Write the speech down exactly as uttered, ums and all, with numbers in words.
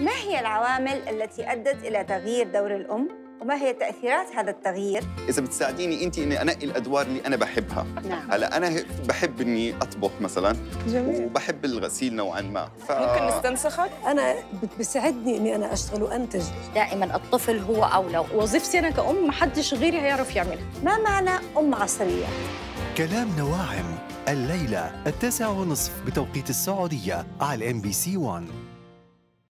ما هي العوامل التي أدت إلى تغيير دور الأم؟ وما هي تأثيرات هذا التغيير؟ إذا بتساعديني أنت إني أنقي الأدوار اللي أنا بحبها. نعم. هلا أنا بحب إني أطبخ مثلاً. جميل. وبحب الغسيل نوعاً ما. ف... ممكن نستنسخك؟ أنا بتساعدني إني أنا أشتغل وأنتج. دائماً الطفل هو أولى، وظيفتي أنا كأم ما حدش غيري هيعرف يعملها. ما معنى أم عصرية؟ كلام نواعم الليلة التاسع ونصف بتوقيت السعودية على إم بي سي واحد.